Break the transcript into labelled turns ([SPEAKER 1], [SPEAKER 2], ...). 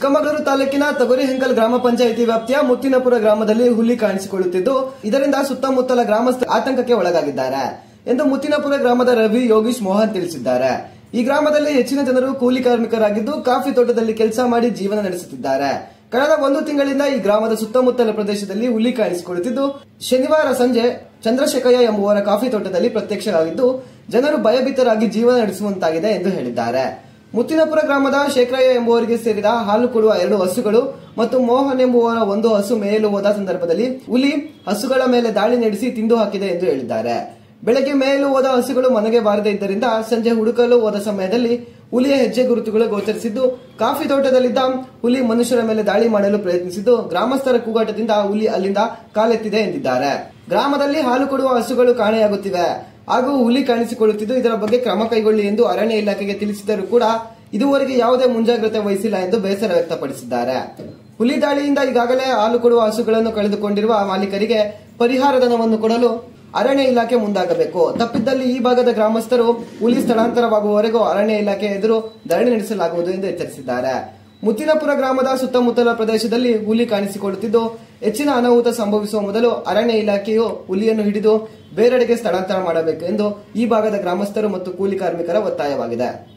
[SPEAKER 1] ಚಿಕ್ಕಮಗಳೂರು ತಾಲೂಕಿನ ತಗೊರಿಹೆಂಕಲ್ ಗ್ರಾಮ ಪಂಚಾಯಿತಿ ವ್ಯಾಪ್ತಿಯ ಮುತ್ತಿನಪುರ ಗ್ರಾಮದಲ್ಲಿ ಹುಲಿ ಕಾಣಿಸಿಕೊಳ್ಳುತ್ತಿದ್ದು, ಇದರಿಂದ ಸುತ್ತಮುತ್ತಲ ಗ್ರಾಮಸ್ಥರು ಆತಂಕಕ್ಕೆ ಒಳಗಾಗಿದ್ದಾರೆ ಎಂದು ಮುತ್ತಿನಪುರ ಗ್ರಾಮದ ರವಿ, ಯೋಗೀಶ್, ಮೋಹನ್ ತಿಳಿಸಿದ್ದಾರೆ. ಈ ಗ್ರಾಮದಲ್ಲಿ ಹೆಚ್ಚಿನ ಜನರು ಕೂಲಿ ಕಾರ್ಮಿಕರಾಗಿದ್ದು, ಕಾಫಿ ತೋಟದಲ್ಲಿ ಕೆಲಸ ಮಾಡಿ ಜೀವನ ನಡೆಸುತ್ತಿದ್ದಾರೆ. ಕಳೆದ 1 ತಿಂಗಳಿಂದ ಈ ಗ್ರಾಮದ ಸುತ್ತಮುತ್ತಲ ಪ್ರದೇಶದಲ್ಲಿ ಹುಲಿ ಕಾಣಿಸಿಕೊಳ್ಳುತ್ತಿದ್ದು, ಶನಿವಾರ ಸಂಜೆ ಚಂದ್ರಶೇಖಯ್ಯ ಎಂಬುವರ ಕಾಫಿ ತೋಟದಲ್ಲಿ ಪ್ರತ್ಯಕ್ಷವಾಗಿದ್ದು, ಜನರು ಭಯಭೀತರಾಗಿ ಜೀವನ ನಡೆಸುವಂತಾಗಿದೆ ಎಂದು ಹೇಳಿದ್ದಾರೆ. ಮುತ್ತಿನಪುರ ಗ್ರಾಮದ ಶೇಖರಯ್ಯ ಎಂಬುವರಿಗೆ ಸೇರಿದ ಹಾಲು ಕೊಡುವ 2 ಹಸುಗಳು ಮತ್ತು ಮೋಹನ್ ಎಂಬುವರ 1 ಹಸು ಮೇಯಲು ಹೋದ ಸಂದರ್ಭದಲ್ಲಿ ಹುಲಿ ಹಸುಗಳ ಮೇಲೆ ದಾಳಿ ನಡೆಸಿ ತಿಂದು ಹಾಕಿದೆ ಎಂದು ಹೇಳಿದ್ದಾರೆ. ಬೆಳಗ್ಗೆ ಮೇಯಲು ಹೋದ ಹಸುಗಳು ಮನೆಗೆ ಬಾರದೇ ಇದ್ದರಿಂದ ಸಂಜೆ ಹುಡುಕಲು ಹೋದ ಸಮಯದಲ್ಲಿ ಹುಲಿಯ ಹೆಜ್ಜೆ ಗುರುತುಗಳು ಗೋಚರಿಸಿದ್ದು, ಕಾಫಿ ತೋಟದಲ್ಲಿದ್ದ ಹುಲಿ ಮನುಷ್ಯರ ಮೇಲೆ ದಾಳಿ ಮಾಡಲು ಪ್ರಯತ್ನಿಸಿದ್ದು, ಗ್ರಾಮಸ್ಥರ ಕೂಗಾಟದಿಂದ ಹುಲಿ ಅಲ್ಲಿಂದ ಕಾಲೆತ್ತಿದೆ ಎಂದಿದ್ದಾರೆ. ಗ್ರಾಮದಲ್ಲಿ ಹಾಲು ಕೊಡುವ ಹಸುಗಳು ಕಾಣೆಯಾಗುತ್ತಿವೆ ಹಾಗೂ ಹುಲಿ ಕಾಣಿಸಿಕೊಳ್ಳುತ್ತಿದ್ದು, ಇದರ ಬಗ್ಗೆ ಕ್ರಮ ಕೈಗೊಳ್ಳಿ ಎಂದು ಅರಣ್ಯ ಇಲಾಖೆಗೆ ತಿಳಿಸಿದರೂ ಕೂಡ ಇದುವರೆಗೆ ಯಾವುದೇ ಮುಂಜಾಗ್ರತೆ ವಹಿಸಿಲ್ಲ ಎಂದು ಬೇಸರ ವ್ಯಕ್ತಪಡಿಸಿದ್ದಾರೆ. ಹುಲಿ ದಾಳಿಯಿಂದ ಈಗಾಗಲೇ ಹಾಲು ಕೊಡುವ ಹಸುಗಳನ್ನು ಕಳೆದುಕೊಂಡಿರುವ ಮಾಲೀಕರಿಗೆ ಪರಿಹಾರ ಧನವನ್ನು ಕೊಡಲು ಅರಣ್ಯ ಇಲಾಖೆ ಮುಂದಾಗಬೇಕು. ತಪ್ಪಿದ್ದಲ್ಲಿ ಈ ಭಾಗದ ಗ್ರಾಮಸ್ಥರು ಹುಲಿ ಸ್ಥಳಾಂತರವಾಗುವವರೆಗೂ ಅರಣ್ಯ ಇಲಾಖೆ ಎದುರು ಧರಣಿ ನಡೆಸಲಾಗುವುದು ಎಂದು ಎಚ್ಚರಿಸಿದ್ದಾರೆ. ಮುತ್ತಿನಪುರ ಗ್ರಾಮದ ಸುತ್ತಮುತ್ತಲ ಪ್ರದೇಶದಲ್ಲಿ ಹುಲಿ ಕಾಣಿಸಿಕೊಳ್ಳುತ್ತಿದ್ದು, ಹೆಚ್ಚಿನ ಅನಾಹುತ ಸಂಭವಿಸುವ ಮೊದಲು ಅರಣ್ಯ ಇಲಾಖೆಯು ಹುಲಿಯನ್ನು ಹಿಡಿದು ಬೇರೆಡೆಗೆ ಸ್ಥಳಾಂತರ ಮಾಡಬೇಕು ಎಂದು ಈ ಭಾಗದ ಗ್ರಾಮಸ್ಥರು ಮತ್ತು ಕೂಲಿ ಕಾರ್ಮಿಕರ ಒತ್ತಾಯವಾಗಿದೆ.